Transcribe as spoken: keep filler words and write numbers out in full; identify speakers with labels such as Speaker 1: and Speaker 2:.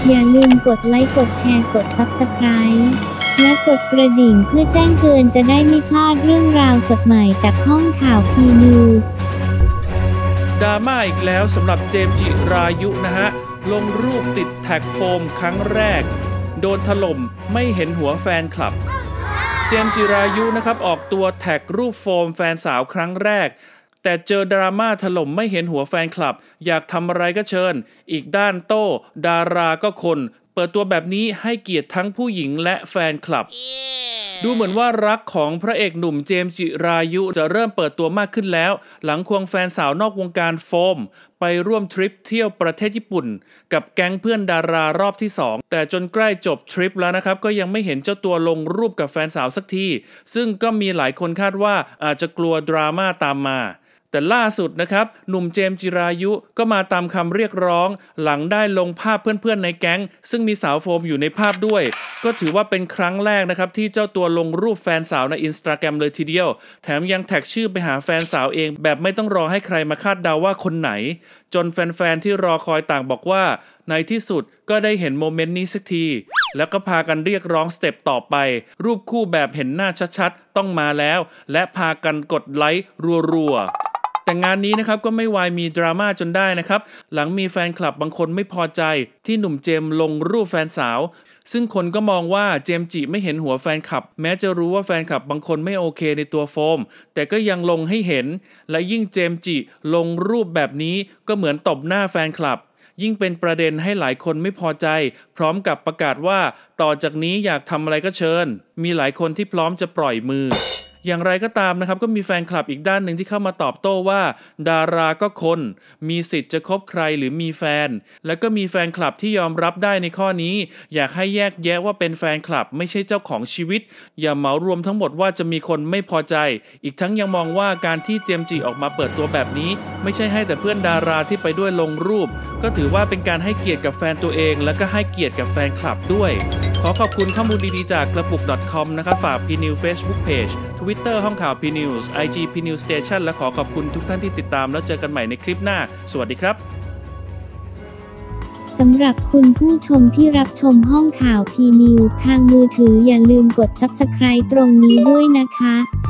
Speaker 1: อย่าลืมกดไลค์กดแชร์กด ซับสไครบ์ และกดกระดิ่งเพื่อแจ้งเตือนจะได้ไม่พลาดเรื่องราวสดใหม่จากห้องข่าวพีนิวส์
Speaker 2: ดราม่าอีกแล้วสำหรับเจมส์จิรายุนะฮะลงรูปติดแท็กโฟมครั้งแรกโดนถล่มไม่เห็นหัวแฟนคลับเจมส์จิรายุนะครับออกตัวแท็กรูปโฟมแฟนสาวครั้งแรกแต่เจอดราม่าถล่มไม่เห็นหัวแฟนคลับอยากทำอะไรก็เชิญอีกด้านโต้ดาราก็คนเปิดตัวแบบนี้ให้เกียรติทั้งผู้หญิงและแฟนคลับ yeah. ดูเหมือนว่ารักของพระเอกหนุ่มเจมส์จิรายุจะเริ่มเปิดตัวมากขึ้นแล้วหลังควงแฟนสาวนอกวงการโฟมไปร่วมทริปเที่ยวประเทศญี่ปุ่นกับแก๊งเพื่อนดารารอบที่สองแต่จนใกล้จบทริปแล้วนะครับก็ยังไม่เห็นเจ้าตัวลงรูปกับแฟนสาวสักทีซึ่งก็มีหลายคนคาดว่าอาจจะกลัวดราม่าตามมาแต่ล่าสุดนะครับหนุ่มเจมส์จิรายุก็มาตามคำเรียกร้องหลังได้ลงภาพเพื่อนๆในแก๊งซึ่งมีสาวโฟมอยู่ในภาพด้วยก็ถือว่าเป็นครั้งแรกนะครับที่เจ้าตัวลงรูปแฟนสาวใน Instagram เลยทีเดียวแถมยังแท็กชื่อไปหาแฟนสาวเองแบบไม่ต้องรอให้ใครมาคาดเดาว่าคนไหนจนแฟนๆที่รอคอยต่างบอกว่าในที่สุดก็ได้เห็นโมเมนต์นี้สักทีแล้วก็พากันเรียกร้องสเต็ปต่อไปรูปคู่แบบเห็นหน้าชัดๆต้องมาแล้วและพากันกดไลค์รัวๆแต่งานนี้นะครับก็ไม่วายมีดราม่าจนได้นะครับหลังมีแฟนคลับบางคนไม่พอใจที่หนุ่มเจมส์ลงรูปแฟนสาวซึ่งคนก็มองว่าเจมส์จิไม่เห็นหัวแฟนคลับแม้จะรู้ว่าแฟนคลับบางคนไม่โอเคในตัวโฟมแต่ก็ยังลงให้เห็นและยิ่งเจมส์จิลงรูปแบบนี้ก็เหมือนตบหน้าแฟนคลับยิ่งเป็นประเด็นให้หลายคนไม่พอใจพร้อมกับประกาศว่าต่อจากนี้อยากทำอะไรก็เชิญมีหลายคนที่พร้อมจะปล่อยมืออย่างไรก็ตามนะครับก็มีแฟนคลับอีกด้านหนึ่งที่เข้ามาตอบโต้ว่าดาราก็คนมีสิทธิ์จะคบใครหรือมีแฟนและก็มีแฟนคลับที่ยอมรับได้ในข้อนี้อยากให้แยกแยะว่าเป็นแฟนคลับไม่ใช่เจ้าของชีวิตอย่าเหมารวมทั้งหมดว่าจะมีคนไม่พอใจอีกทั้งยังมองว่าการที่เจมส์จิออกมาเปิดตัวแบบนี้ไม่ใช่ให้แต่เพื่อนดาราที่ไปด้วยลงรูปก็ถือว่าเป็นการให้เกียรติกับแฟนตัวเองและก็ให้เกียรติกับแฟนคลับด้วยขอขอบคุณข้อมูลดีๆจากกระปุก .com นะครับฝาก พี นิวส์ Facebook Page Twitter ห้องข่าว พี นิวส์ ไอ จี พี นิวส์ Station และขอขอบคุณทุกท่านที่ติดตามแล้วเจอกันใหม่ในคลิปหน้าสวัสดีครับ
Speaker 1: สำหรับคุณผู้ชมที่รับชมห้องข่าว พี นิวส์ ทางมือถืออย่าลืมกด ซับสไครบ์ ตรงนี้ด้วยนะคะ